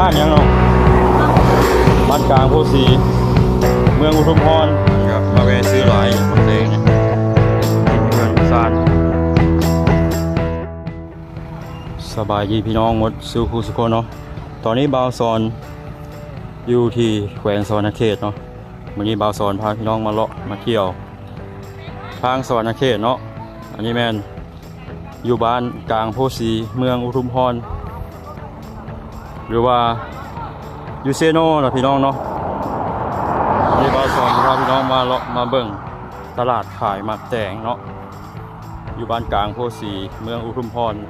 านยังเนาะบ้านกลางโพสีเมืองอุทุมพรครับมาแวะซื้อหลายมักแตงเนี่ยเมืองซานสบายดีพี่น้องหมดสู้คู่สุขเนาะตอนนี้บ่าวซอนอยู่ที่แขวงสวรรณเขตเนาะวันนี้บ่าวซอนพาพี่น้องมาเลาะมาเที่ยวทางสวรรณเขตเนาะอันนี้แมนอยู่บ้านกลางโพสีเมืองอุทุมพรหรือว่ายูเซโน่นะพี่น้องเนาะนี่บ่าวซอนพาพี่น้องมาเลาะมาเบิ่งตลาดขายหมักแตงเนาะอยู่บ้านกลางโพสีเมืองอุทุมพร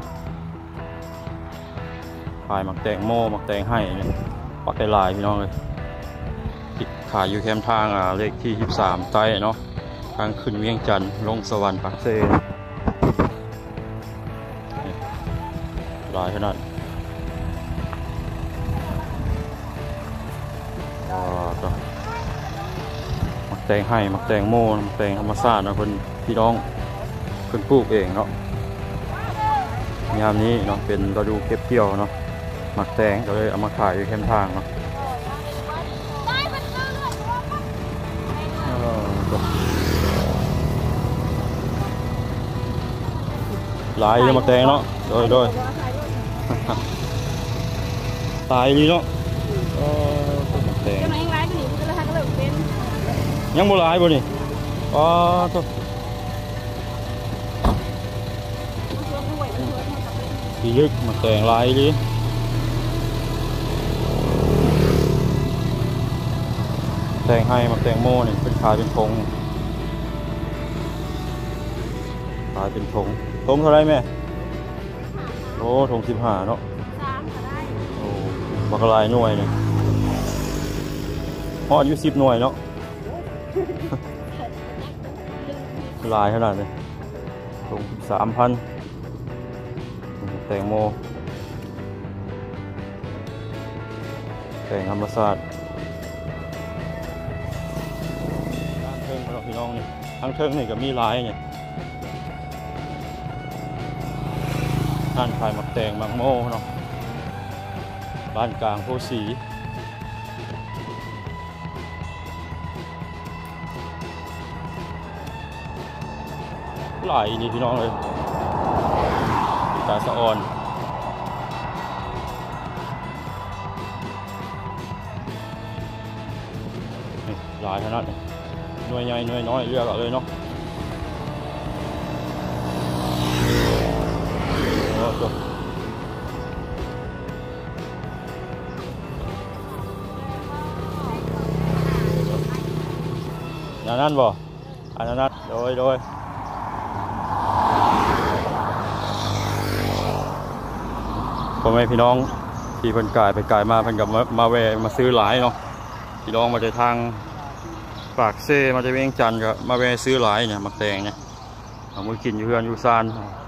ขายหมักแตงโมหมักแตงให้เนี่ยปักไก่ลายพี่น้องเลยขายอยู่แคมป์ทางเลขที่13ใต้เนาะทางขึ้นเวียงจันทร์ลงสวรรค์ปักเซ่ลายขนาดหมักแตงให้หมักแตงโมหมักแตงธรรมชาตินะคนพี่น้องคนปลูกเองเนาะยามนี้เนาะเป็นฤดูเก็บเกี่ยวเนาะหมักแตงก็เลยเอามาขายอยู่แคมป์ทางเนาะหลายเลยหมักแตงเนาะโดยตายดีเนาะหมักแตงยังโบราณบ่นี่ตัวดียึกหมักแตงลายดิแตงให้หมักแตงโมนี่เป็นขายเป็นธงขายเป็นธงเท่าไรแม่โอ้ธง15เนาะโอ้บักลายหน่วยเนี่ยฮอดอยู่10หน่วยเนาะลายขนาดเลยธง3,000แตงโมแตงธรรมชาติทางเทิงพี่น้องนี่ทางเทิงนี่ก็มีลายเนี่ยท่านขายหมักแตงหมักโมเนาะบ้านกลางโพสีหลายนี่พี่น้องเลยตาสะออนหลายขนาดนี้หน่วยใหญ่หน่วยน้อยเลือกเอาเลยเนาะอันนั้นบ่อันนั้นโดยพ่อแม่พี่น้องที่เพิ่นกายไปกายมาเพิ่นกับมาแวะมาซื้อหลายเนาะพี่น้องมาจากทางปากเซ่มาจากเวียงจันทร์ก็มาแวะซื้อหลายเนี่ยมักแตงเนี่ยเอามือกินอยู่เฮือนอยู่ซาน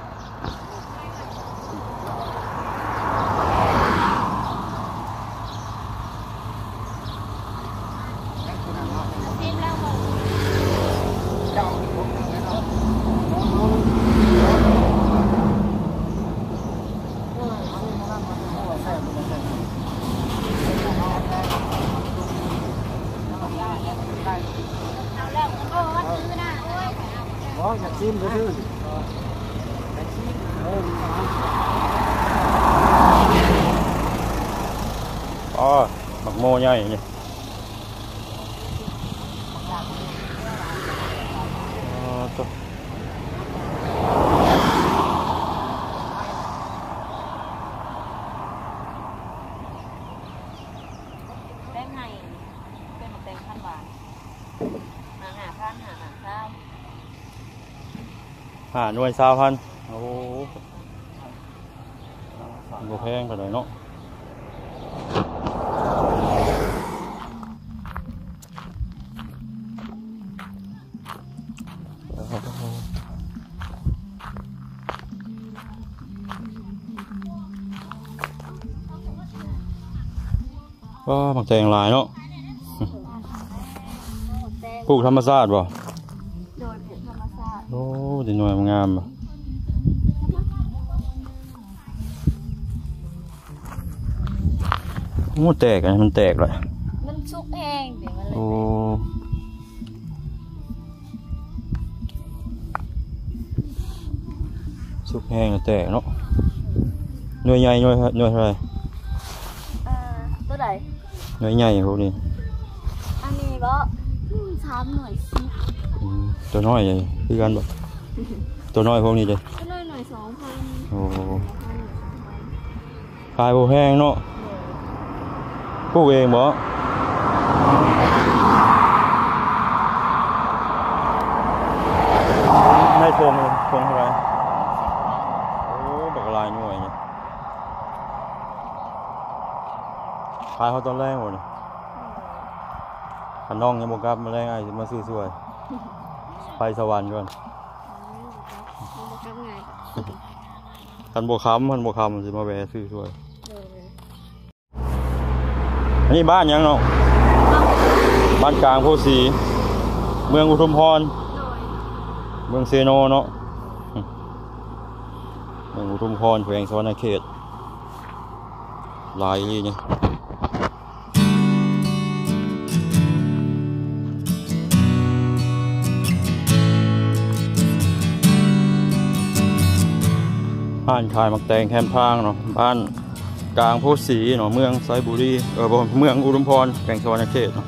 อยากชิมด้วยหมักโมใหญ่เนี่ยแตงไงเป็นหมักแตงพันบาทหาพันหาเช้าหน่วย20,000โอ้โหแพงไปหน่อยเนาะหมักแตงลายเนาะปลูกธรรมชาติป่ะโดยปลูกธรรมชาติโอ้ดีหน่วยงามป่ะเโอ้แตกอันนี้มันแตกเลยมันสุกแห้งเดี๋ยวมันเลยโอ้สุกแห้งแตกเนาะหน่วยใหญ่หน่วยเท่าไหร่ตัวไหนหน่วยใหญ่พวกนี้อันนี้ก็3 หน่วยสิตัวน้อยใหญ่คือกันบ่ตัวน้อยพวกนี้เลยตัวน้อยหน่วย2,000 โอ้ขายบ่แพงเนาะปลูกเองบ่ในทงเท่าไหร่โอ้บักลายหน่วยเนี่ยขายเขาตอนแรกหมดเลยขันน้องยังบ่กลับมาแรงไอ้สิมาซื้อสวยไปสวรรค์ก่อนคันบ่ค้ำสิมาแวะซื้อสวยอันนี้บ้านยังเนาะบ้านกลางโพสี เมืองอุทุมพร เมืองเซโนเนาะ เมืองอุทุมพรแขวงสวรรณเขตลายนี่เนี่ยบ้านขายมักแตงแคมทางเนาะบ้านกลางโพสีเนาะเมืองไซบุรีเมืองอุทุมพรแขวงสวรรณเขตเนาะ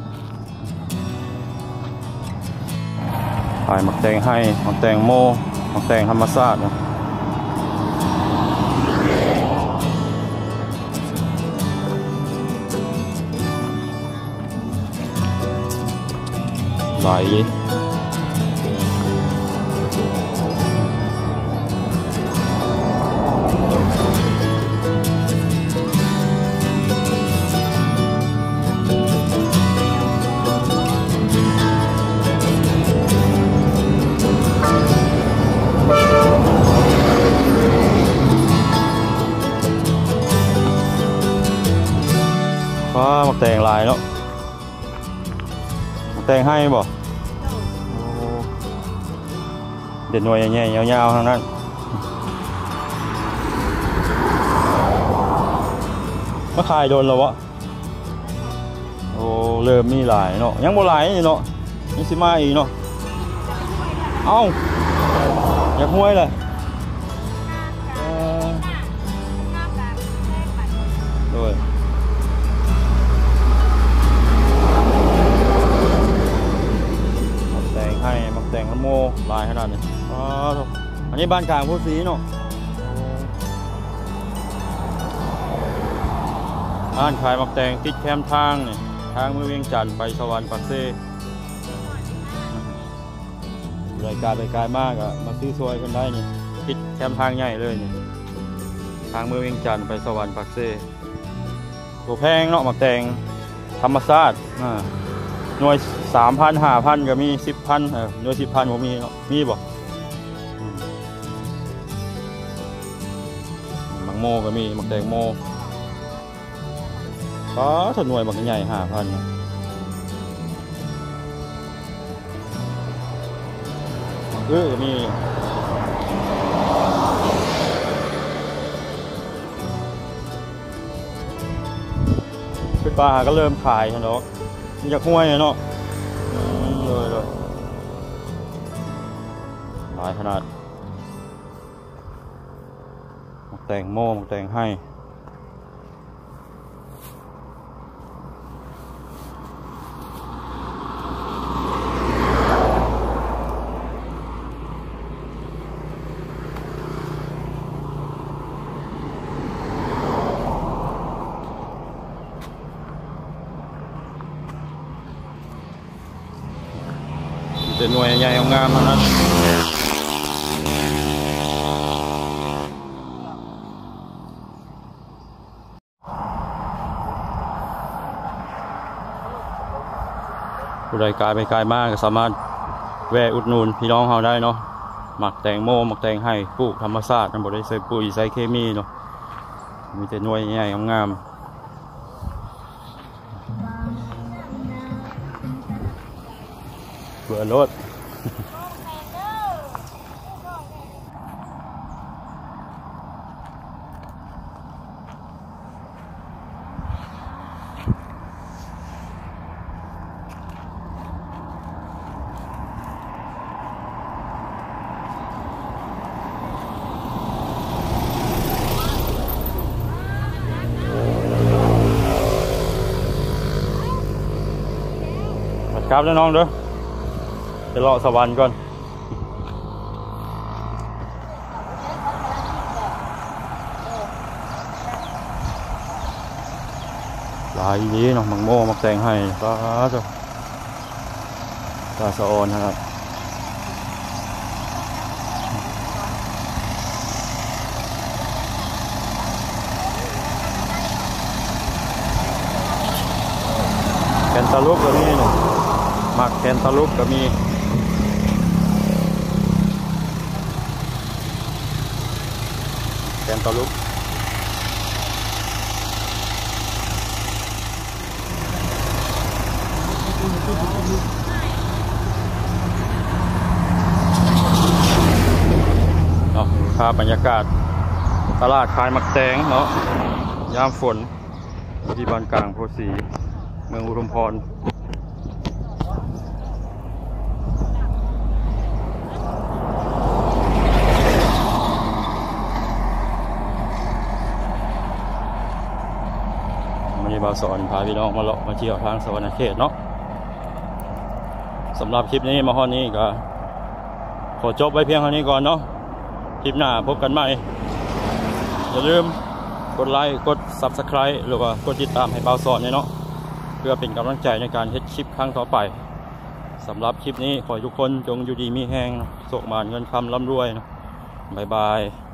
ขายมักแตงให้มักแตงโมมักแตงธรรมชาติเนาะหลายมักแตงลายเนาะมักแตงให้บ่เด็ดหน่วยใหญ่ๆยาวๆทั้งนั้นมาขายโดนแล้ววะโอ้เริ่มมีหลายเนาะยังบ่หลายนี่เนาะยังสิมาอีกเนาะเอ้าอยากห้วยเลยด้วยมักแตงให้มักแตงละโมลายขนาดนี้อันนี้บ้านกลางโพสีเนาะบ้านขายมักแตงติดแคมทางเนี่ยทางเมืองเวียงจันทร์ไปสวรรค์ปักเซ่รายการไปไกลมากอะมาซื้อซอยกันได้นี่ติดแคมทางใหญ่เลยนี่ทางเมืองเวียงจันทร์ไปสวรรค์ปักเซ่โหแพงเนาะมักแตงธรรมชาติหน่วย 3,000 5,000 ก็มี 10,000หน่วย 10,000ผมมีเนาะมีบ่มักโมก็มีมักแตงโมถ้าหน่วยมักใหญ่ 5,000ก็มีเป็นปลาก็เริ่มขายเนาะมันจะห้วยเนาะเลยหลายขนาดมักแตงโมมักแตงให้เป็นหน่วยใหญ่งามๆทั้งนั้นผู้ใดไกลไปไกลมากก็สามารถแวะอุดหนุนพี่น้องเราได้เนาะหมักแตงโมหมักแตงให้ปลูกธรรมชาติมันบ่ได้ใส่ปุ๋ยใส่เคมีเนาะมีแต่หน่วยใหญ่งามเบื่อรถครับแล้วน้องเด้อไปเลาะสวรรค์ก่อนหลายดีเนาะมังโม่มักแตงให้ป้าจ้ะตาสะออนนะครับแคนตาลูปก็มีเนาะมักแคนตาลูปก็มีแคนตาลูปเนาะภาพบรรยากาศตลาดขายมักแตงเนาะยามฝนที่บ้านกลางโพสีเมืองอุดมพรวันนี้บ่าวสอนพาพี่น้องมาเลาะมาเที่ยวทางสวรรค์เขตเนาะสำหรับคลิปนี้มาฮอดนี้ก็ขอจบไว้เพียงเท่านี้ก่อนเนาะคลิปหน้าพบกันใหม่อย่าลืมกดไลค์กด Subscribe หรือว่ากดติดตามให้บ่าวสอนเนาะเพื่อเป็นกำลังใจในการเฮ็ดคลิปครั้งต่อไปสำหรับคลิปนี้ขอให้ทุกคนจงอยู่ดีมีแห้งโชคมานเงินคำร่ำรวยนะบ๊ายบาย